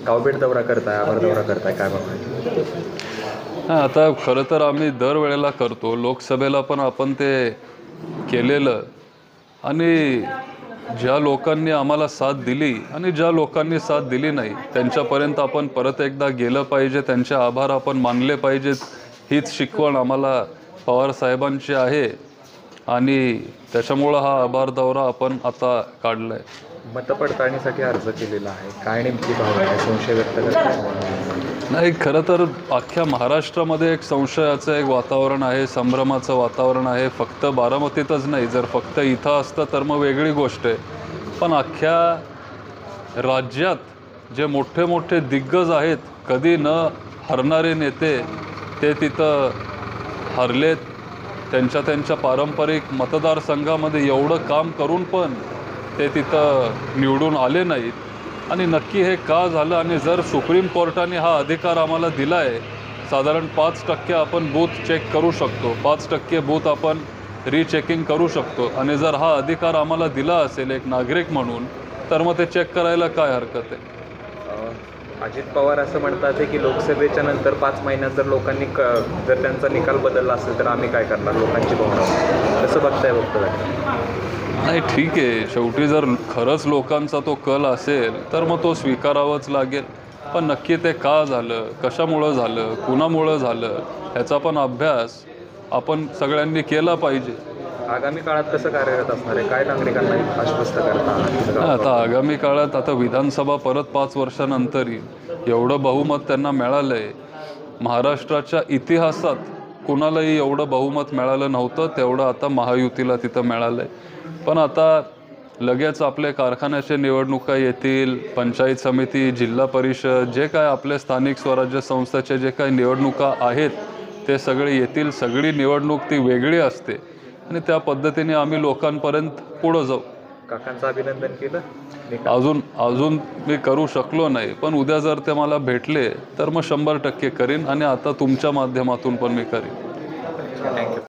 गावभेट दौरा करताय, आभार दौरा करताय, काय बघा? हां, आता खरं तर आम्ही दरवेळेला करतो. लोकसभेला पण आपण ते केलेलं आणि ज्या लोकांनी आम्हाला साथ दिली आणि ज्या लोकांनी साथ दिली नाही त्यांच्यापर्यंत आपण परत एकदा गेलं पाहिजे, त्यांचे आभार आपण मानले पाहिजेत. हीच शिकवण आम्हाला पवार साहेबांची आहे आणि त्याच्यामुळं हा आभार दौरा आपण आता काढला आहे. मतपडताळणीसाठी अर्ज केलेला आहे, काय नेमकी भावना आहे, संशय व्यक्त करताय? नाही, खरं तर अख्ख्या महाराष्ट्रामध्ये एक संशयाचं एक वातावरण आहे, संभ्रमाचं वातावरण आहे. फक्त बारामतीतच नाही, जर फक्त इथं असतं तर मग वेगळी गोष्ट आहे. पण अख्ख्या राज्यात जे मोठे मोठे दिग्गज आहेत, कधी न हरणारे नेते, ते तिथं हरलेत. त्यांच्या पारंपरिक मतदारसंघामध्ये एवढं काम करून पण ते तिथं निवडून आले नाहीत. आणि नक्की हे का झालं? आणि जर सुप्रीम कोर्टाने हा अधिकार आम्हाला दिला आहे, साधारण 5% आपण बूथ चेक करू शकतो, 5% बूथ आपण रीचेकिंग करू शकतो. आणि जर हा अधिकार आम्हाला दिला असेल एक नागरिक म्हणून, तर मग ते चेक करायला काय हरकत आहे? अजित पवार असं म्हणतात की लोकसभेच्या नंतर 5 महिन्यात जर लोकांनी जर त्यांचा निकाल बदलला असेल तर आम्ही काय करणार, लोकांची भावना कसं बघताय नाही, ठीक आहे. शेवटी जर खरंच लोकांचा तो कल असेल तर मग तो स्वीकारावाच लागेल. पण नक्की ते का झालं, कशामुळं झालं, कुणामुळं झालं, ह्याचा पण अभ्यास आपण सगळ्यांनी केला पाहिजे. आगामी काळात कसं कार्यरत असणार आहे, काय नागरिकांना आश्वस्त करता? आता आगामी काळात आता विधानसभा परत 5 वर्षानंतर एवढं बहुमत त्यांना मिळालं आहे. महाराष्ट्राच्या इतिहासात कुणालाही एवढं बहुमत मिळालं नव्हतं तेवढं आता महायुतीला तिथं मिळालं आहे. पण आता लगेच आपले कारखान्याचे निवडणुका येतील, पंचायत समिती, जिल्हा परिषद, जे काय आपले स्थानिक स्वराज्य संस्थेचे जे काही निवडणुका आहेत ते सगळे येतील. सगळी निवडणूक ती वेगळी असते आणि त्या पद्धतीने आम्ही लोकांपर्यंत पुढं जाऊ. काकांचं अभिनंदन केलं? अजून मी करू शकलो नाही, पण उद्या जर ते मला भेटले तर मग 100% करीन आणि आता तुमच्या माध्यमातून पण मी करीन. थँक्यू.